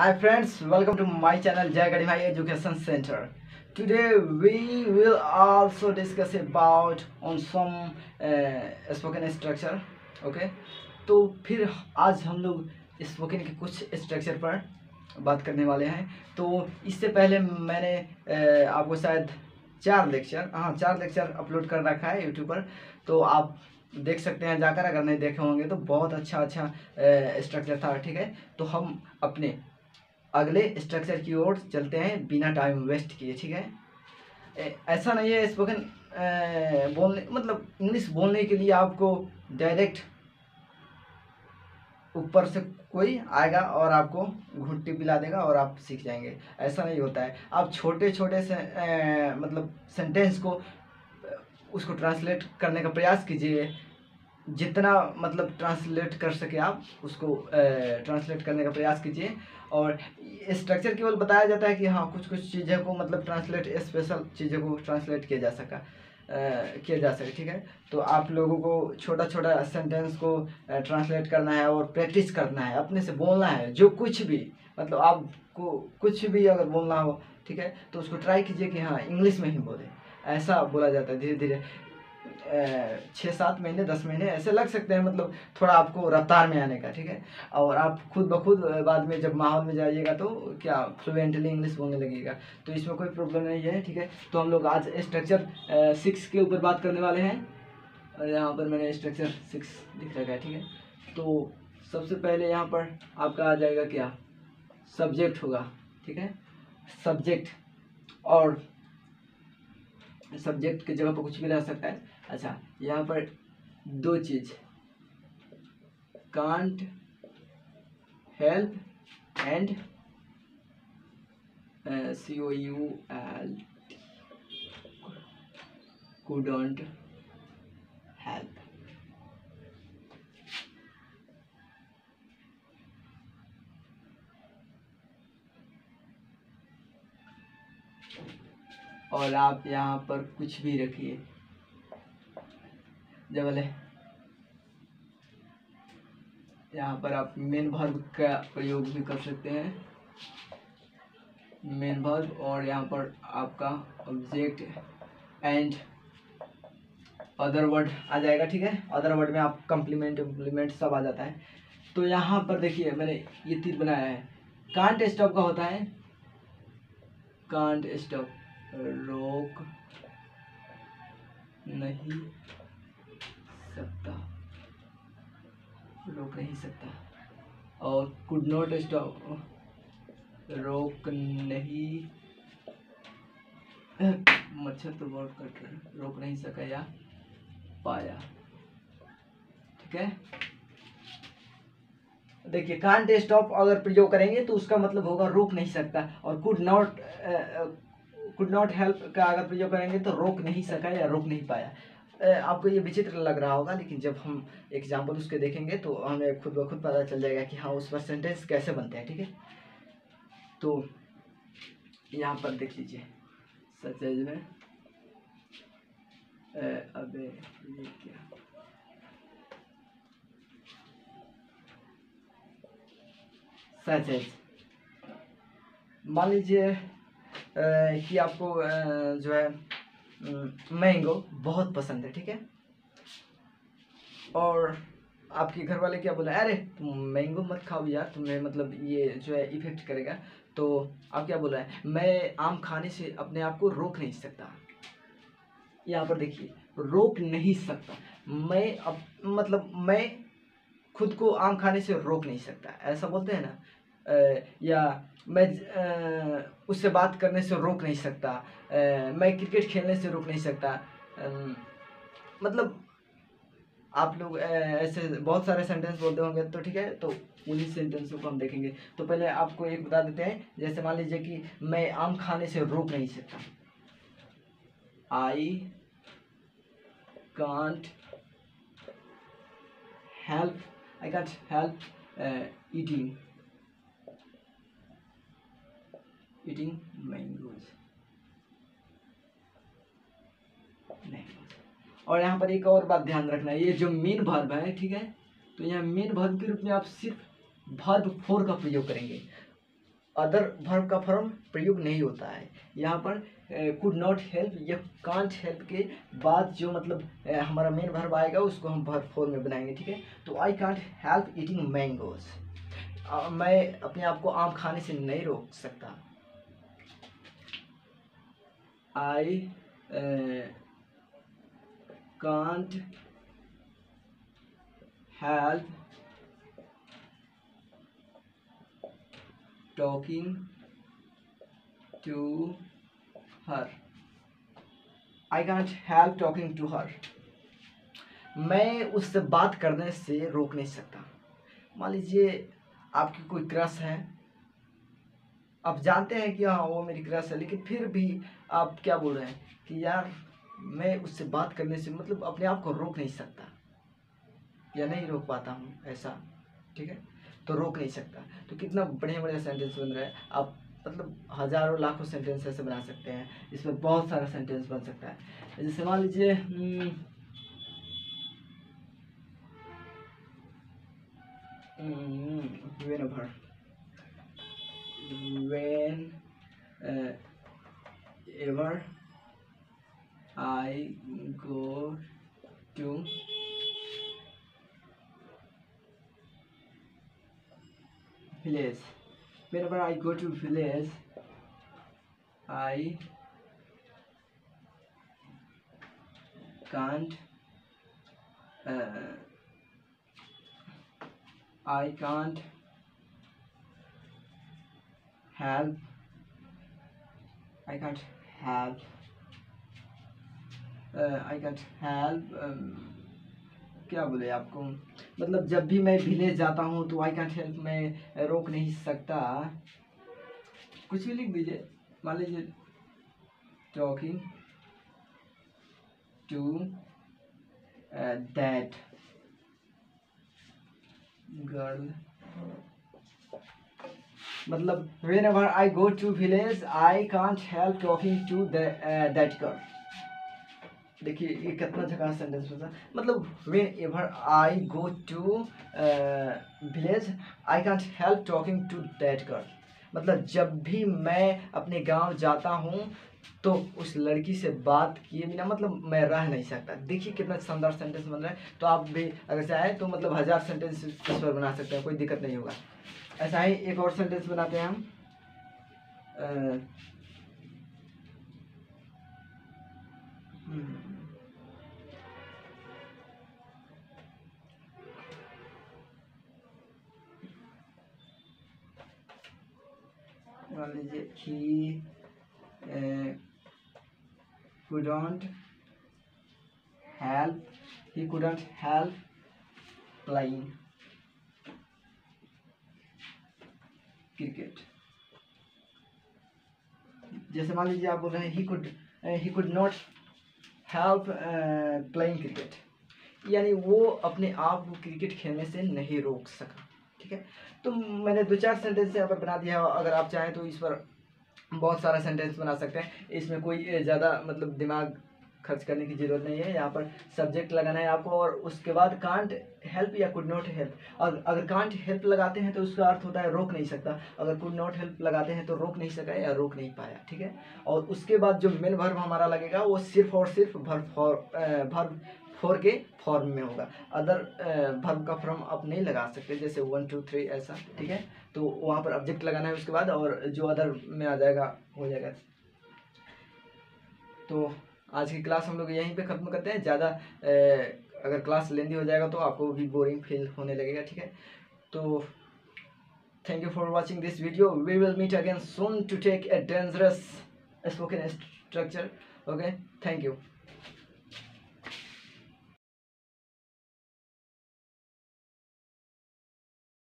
Hi friends, welcome to my channel Jai Gadimai Education Center. Today we will also discuss about on some spoken structure. Okay, तो फिर आज हम लोग spoken के कुछ structure पर बात करने वाले हैं। तो इससे पहले मैंने आपको शायद चार लेक्चर अपलोड कर रखा है यूट्यूब पर, तो आप देख सकते हैं जाकर, अगर नहीं देखे होंगे तो बहुत अच्छा स्ट्रक्चर था। ठीक है, तो हम अपने अगले स्ट्रक्चर की ओर चलते हैं बिना टाइम वेस्ट किए। ठीक है, ऐसा नहीं है स्पोकन बोलने मतलब इंग्लिश बोलने के लिए आपको डायरेक्ट ऊपर से कोई आएगा और आपको घुट्टी पिला देगा और आप सीख जाएंगे, ऐसा नहीं होता है। आप छोटे छोटे से मतलब सेंटेंस को उसको ट्रांसलेट करने का प्रयास कीजिए, जितना मतलब ट्रांसलेट कर सके आप उसको ट्रांसलेट करने का प्रयास कीजिए। और स्ट्रक्चर केवल बताया जाता है कि हाँ कुछ कुछ चीज़ों को मतलब ट्रांसलेट, स्पेशल चीज़ों को ट्रांसलेट किया जा सके। ठीक है, तो आप लोगों को छोटा छोटा सेंटेंस को ट्रांसलेट करना है और प्रैक्टिस करना है, अपने से बोलना है। जो कुछ भी मतलब आपको कुछ भी अगर बोलना हो, ठीक है, तो उसको ट्राई कीजिए कि हाँ इंग्लिश में ही बोले। ऐसा बोला जाता है। धीरे धीरे 6-7 महीने 10 महीने ऐसे लग सकते हैं, मतलब थोड़ा आपको रफ्तार में आने का। ठीक है, और आप खुद ब खुद बाद में जब माहौल में जाइएगा तो क्या फ्लुएंटली इंग्लिश बोलने लगेगा, तो इसमें कोई प्रॉब्लम नहीं है। ठीक है, तो हम लोग आज स्ट्रक्चर 6 के ऊपर बात करने वाले हैं, और यहाँ पर मैंने स्ट्रक्चर 6 लिख रखा है। ठीक है, तो सबसे पहले यहाँ पर आपका आ जाएगा क्या, सब्जेक्ट होगा। ठीक है, सब्जेक्ट, और सब्जेक्ट की जगह पर कुछ भी रह सकता है। अच्छा, यहाँ पर दो चीज, can't help and COULT, couldn't help। और आप यहाँ पर कुछ भी रखिए, जब बोले यहाँ पर आप मेन वर्ब का प्रयोग भी कर सकते हैं, मेन वर्ब, और यहाँ पर आपका ऑब्जेक्ट एंड अदर वर्ड आ जाएगा। ठीक है, अदर वर्ड में आप कंप्लीमेंट सब आ जाता है। तो यहाँ पर देखिए मैंने ये तीर बनाया है। कांट स्टॉप का होता है, कांट स्टॉप, रोक नहीं सकता, रोक नहीं सकता। और कुड नॉट स्टॉप, रोक नहीं, मच्छर तो बहुत कट रहा है, रोक नहीं सका या पाया। ठीक है, देखिए कांट स्टॉप अगर प्रयोग करेंगे तो उसका मतलब होगा रोक नहीं सकता, और कुड नॉट हेल्प का अगर प्रयोग करेंगे तो रोक नहीं सका या रोक नहीं पाया। आपको ये विचित्र लग रहा होगा, लेकिन जब हम एग्जाम्पल उसके देखेंगे तो हमें खुद ब खुद पता चल जाएगा कि हाँ उस पर सेंटेंस कैसे बनते हैं। ठीक है, तो यहाँ पर देख लीजिए सच में अबे ये क्या, सच है। मान लीजिए कि आपको जो है मैंगो बहुत पसंद है। ठीक है, और आपके घर वाले क्या बोला, अरे तुम मैंगो मत खाओ यार, तुम्हें मतलब ये जो है इफेक्ट करेगा। तो आप क्या बोला है, मैं आम खाने से अपने आप को रोक नहीं सकता। यहाँ पर देखिए रोक नहीं सकता, मैं अब मतलब मैं खुद को आम खाने से रोक नहीं सकता, ऐसा बोलते हैं ना। या मैं उससे बात करने से रोक नहीं सकता, मैं क्रिकेट खेलने से रोक नहीं सकता। मतलब आप लोग ऐसे बहुत सारे सेंटेंस बोलते होंगे, तो ठीक है, तो उन्हीं सेंटेंसों को हम देखेंगे। तो पहले आपको एक बता देते हैं, जैसे मान लीजिए कि मैं आम खाने से रोक नहीं सकता, I can't help eating mangoes. और यहाँ पर एक और बात ध्यान रखना है, ये जो मेन वर्ब है, ठीक है, तो यहाँ मेन वर्ब के रूप में आप सिर्फ वर्ब 4 का प्रयोग करेंगे। अदर वर्ब का फॉर्म प्रयोग नहीं होता है यहाँ पर। कुड नॉट हेल्प या कांट हेल्प के बाद जो मतलब हमारा मेन वर्ब आएगा उसको हम वर्ब फॉर्म में बनाएंगे, ठीक है। तो I can't help eating mangoes, मैं अपने आप को आम खाने से नहीं रोक सकता। I can't help talking to her, I can't help talking to her, मैं उससे बात करने से रोक नहीं सकता। मान लीजिए आपकी कोई क्रश है, आप जानते हैं कि हाँ वो मेरी क्रश है, लेकिन फिर भी आप क्या बोल रहे हैं कि यार मैं उससे बात करने से मतलब अपने आप को रोक नहीं सकता या नहीं रोक पाता हूँ ऐसा, ठीक है। तो रोक नहीं सकता, तो कितना बढ़िया बढ़िया सेंटेंस बन रहा है। आप मतलब हजारों लाखों सेंटेंस ऐसे बना सकते हैं, इसमें बहुत सारा सेंटेंस बन सकता है। जैसे मान लीजिए whenever ever I go to village, whenever I go to village I can't help I can't help क्या बोले आपको, मतलब जब भी मैं विलेज जाता हूँ तो आई कैंट हेल्प मैं रोक नहीं सकता, कुछ भी लिख दीजिए। मान लीजिए टॉकिंग टू दैट गर्ल, मतलब when ever I go to village I can't help talking to that girl. देखिए ये कितना झकास सेंटेंस होता है, मतलब when ever I go to village I can't help talking to that girl, मतलब जब भी मैं अपने गांव जाता हूँ तो उस लड़की से बात किए बिना मतलब मैं रह नहीं सकता। देखिए कितना शानदार सेंटेंस बन रहा है। तो आप भी अगर चाहें तो मतलब 1000 सेंटेंस इस पर बना सकते हैं, कोई दिक्कत नहीं होगा। ऐसा ही एक और सेंटेंस बनाते हैं हम। मान लीजिए ही couldn't help playing cricket। जैसे मान लीजिए आप बोल रहे हैं he could not help playing cricket, यानी वो अपने आप को क्रिकेट खेलने से नहीं रोक सका, ठीक है। तो मैंने 2-4 सेंटेंस यहाँ पर बना दिया, अगर आप चाहें तो इस पर बहुत सारा सेंटेंस बना सकते हैं। इसमें कोई ज़्यादा मतलब दिमाग खर्च करने की ज़रूरत नहीं है। यहाँ पर सब्जेक्ट लगाना है आपको और उसके बाद कांट हेल्प या कुड नॉट हेल्प, और अगर कांट हेल्प लगाते हैं तो उसका अर्थ होता है रोक नहीं सकता, अगर कुड नॉट हेल्प लगाते हैं तो रोक नहीं सका या रोक नहीं पाया, ठीक है। और उसके बाद जो मेन वर्ब हमारा लगेगा वो सिर्फ और सिर्फ वर्ब फोर के फॉर्म में होगा। अदर वर्ब का फॉर्म आप नहीं लगा सकते, जैसे 1 2 3 ऐसा, ठीक है। तो वहाँ पर ऑब्जेक्ट लगाना है उसके बाद, और जो अदर में आ जाएगा हो जाएगा। तो आज की क्लास हम लोग यहीं पे ख़त्म करते हैं। ज़्यादा अगर क्लास लेंदी हो जाएगा तो आपको भी बोरिंग फील होने लगेगा, ठीक है। तो thank you for watching this video, we will meet again soon to take a dangerous spoken structure. Okay, thank you.